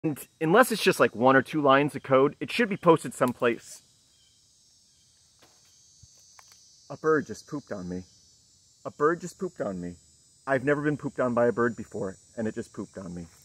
And unless it's just like 1 or 2 lines of code, it should be posted someplace. A bird just pooped on me. A bird just pooped on me. I've never been pooped on by a bird before, and it just pooped on me.